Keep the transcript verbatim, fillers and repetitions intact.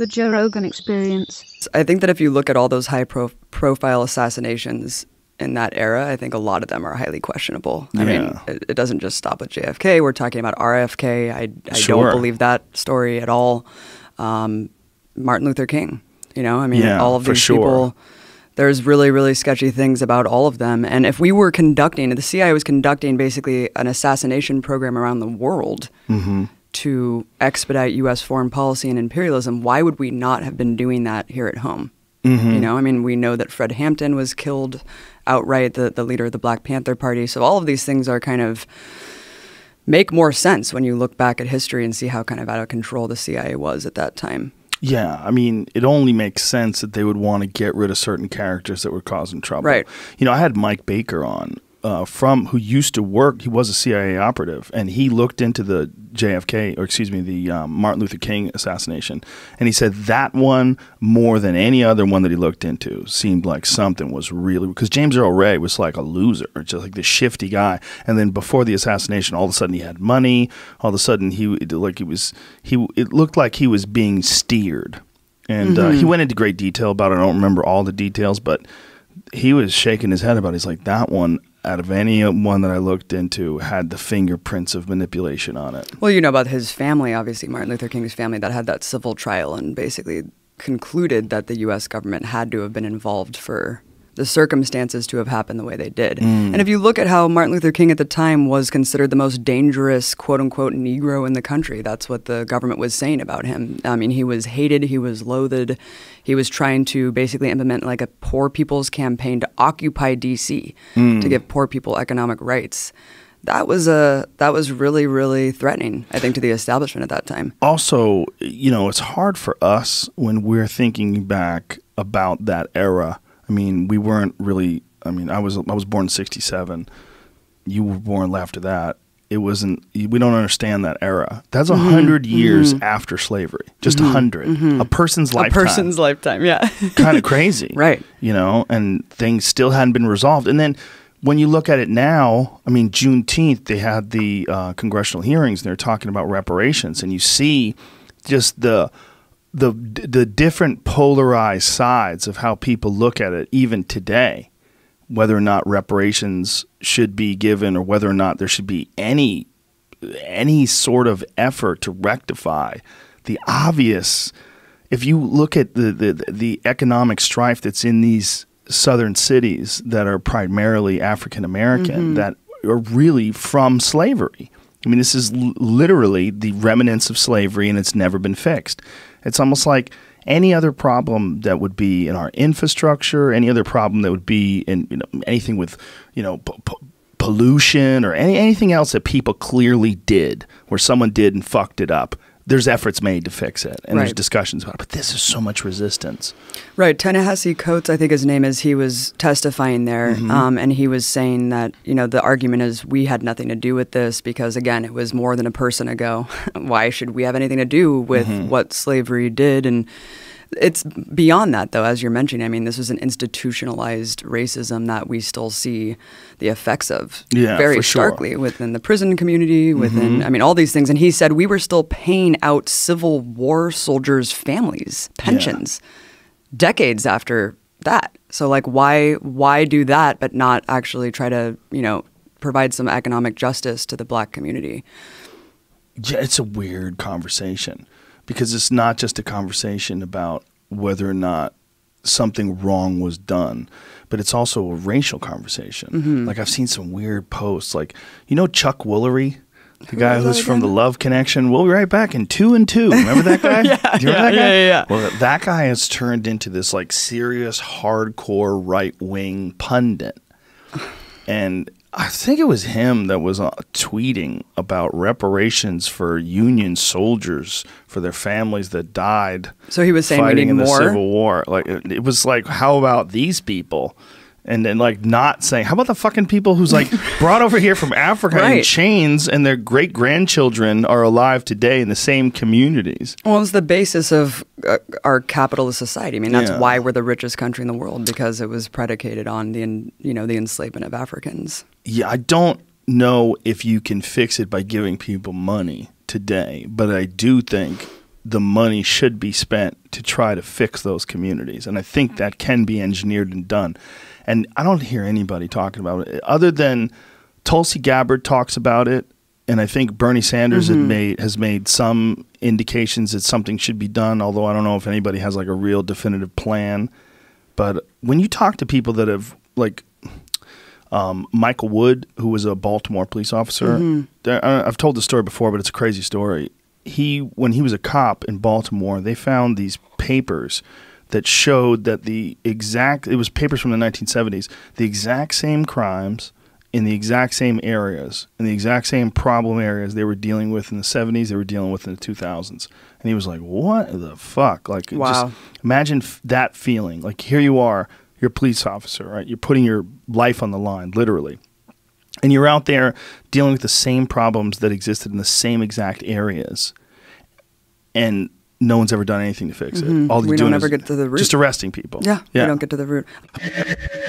The Joe Rogan Experience. I think that if you look at all those high pro profile assassinations in that era, I think a lot of them are highly questionable. I Yeah. mean, it, it doesn't just stop with J F K. We're talking about R F K. I, I Sure. don't believe that story at all. Um, Martin Luther King, you know, I mean, Yeah, all of for these sure. people, there's really, really sketchy things about all of them. And if we were conducting, the C I A was conducting basically an assassination program around the world Mm-hmm. to expedite U S foreign policy and imperialism, why would we not have been doing that here at home? Mm-hmm. You know, I mean, we know that Fred Hampton was killed outright, the, the leader of the Black Panther Party. So all of these things are kind of make more sense when you look back at history and see how kind of out of control the C I A was at that time. Yeah, I mean, it only makes sense that they would want to get rid of certain characters that were causing trouble. Right. You know, I had Mike Baker on uh, from who used to work. He was a C I A operative, and he looked into the J F K, or excuse me, the um, Martin Luther King assassination, and he said that one more than any other one that he looked into seemed like something was really, because James Earl Ray was like a loser, just like this shifty guy, and then before the assassination, all of a sudden he had money. All of a sudden he like he was he it looked like he was being steered, and Mm-hmm. uh, he went into great detail about it. I don't remember all the details, but he was shaking his head about it. He's like, that one, out of any one that I looked into, had the fingerprints of manipulation on it. Well, you know about his family, obviously, Martin Luther King's family, that had that civil trial and basically concluded that the U S government had to have been involved for the circumstances to have happened the way they did. Mm. And if you look at how Martin Luther King at the time was considered the most dangerous, quote-unquote, Negro in the country, that's what the government was saying about him. I mean, he was hated, he was loathed, he was trying to basically implement like a poor people's campaign to occupy D C, Mm. to give poor people economic rights. That was a that was really, really threatening, I think, to the establishment at that time. Also, you know, it's hard for us when we're thinking back about that era. I mean, we weren't really. I mean, I was I was born in sixty-seven. You were born after that. It wasn't. We don't understand that era. That's a hundred years mhm. after slavery. Just a hundred. A person's A lifetime. person's lifetime, yeah. Kind of crazy, Right. You know, and things still hadn't been resolved. And then when you look at it now, I mean, Juneteenth, they had the uh, congressional hearings, and they're talking about reparations, and you see just the the the different polarized sides of how people look at it, even today, whether or not reparations should be given, or whether or not there should be any any sort of effort to rectify the obvious. If you look at the the, the economic strife that's in these southern cities that are primarily African American, Mm-hmm. that are really from slavery. I mean, this is l- literally the remnants of slavery, and it's never been fixed. It's almost like any other problem that would be in our infrastructure, any other problem that would be in, you know, anything with, you know, p- p- pollution or any, anything else that people clearly did, where someone did and fucked it up. There's efforts made to fix it, and there's Right. discussions about it. But this is so much resistance. Right. Ta-Nehisi Coates, I think his name is, he was testifying there, Mm-hmm. um, and he was saying that, you know, the argument is we had nothing to do with this because, again, it was more than a person ago. Why should we have anything to do with Mm-hmm. what slavery did? And it's beyond that, though, as you're mentioning. I mean, this was an institutionalized racism that we still see the effects of Yeah, very for sure. starkly within the prison community, within, Mm-hmm. I mean, all these things. And he said we were still paying out Civil War soldiers' families' pensions decades after that. So, like, why why do that but not actually try to, you know, provide some economic justice to the black community? Yeah, it's a weird conversation, because it's not just a conversation about whether or not something wrong was done, but it's also a racial conversation. Mm-hmm. Like, I've seen some weird posts, like, you know, Chuck Woolery, the guy is who's that from The again? Love Connection. We'll be right back in two and two. Remember that guy? Yeah, Do you remember yeah, that guy? yeah, yeah, yeah. Well, that guy has turned into this like serious, hardcore right wing pundit, and I think it was him that was uh, tweeting about reparations for Union soldiers for their families that died. So he was saying we fighting need in the more? Civil War. Like, it, it was like, how about these people? And then, like, not saying, how about the fucking people who's like brought over here from Africa in Right. chains, and their great grandchildren are alive today in the same communities? Well, it's the basis of uh, our capitalist society. I mean, that's Yeah. why we're the richest country in the world, because it was predicated on the, en- you know, the enslavement of Africans. Yeah, I don't know if you can fix it by giving people money today, but I do think the money should be spent to try to fix those communities. And I think that can be engineered and done. And I don't hear anybody talking about it other than Tulsi Gabbard talks about it. And I think Bernie Sanders mm-hmm. had made, has made some indications that something should be done, although I don't know if anybody has like a real definitive plan. But when you talk to people that have, like um, Michael Wood, who was a Baltimore police officer, mm-hmm. I've told the story before, but it's a crazy story. He, when he was a cop in Baltimore, they found these papers that showed that the exact, it was papers from the nineteen seventies, the exact same crimes in the exact same areas, in the exact same problem areas they were dealing with in the seventies, they were dealing with in the two thousands. And he was like, what the fuck? Like, wow. just imagine f- that feeling. Like, here you are, you're a police officer, right? You're putting your life on the line, literally. And you're out there dealing with the same problems that existed in the same exact areas. And no one's ever done anything to fix mm-hmm. it. All we don't ever get to the root. Just arresting people. Yeah, yeah, we don't get to the root.